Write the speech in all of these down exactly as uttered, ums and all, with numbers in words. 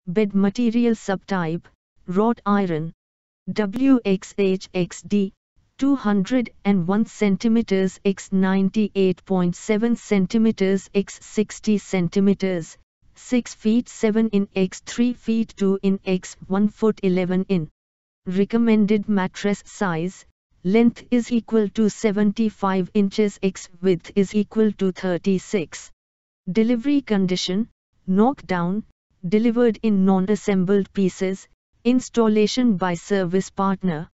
Bed material Subtype, wrought iron. W X H X D, two hundred one centimeters by ninety-eight point seven centimeters by sixty centimeters, six feet seven in by three feet two in by one foot eleven in. Recommended mattress size, length is equal to seventy-five inches x width is equal to thirty-six. Delivery condition, knockdown, delivered in non-assembled pieces, installation by service partner.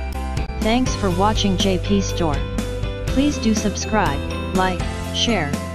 Thanks for watching J P Store. Please do subscribe, like, share,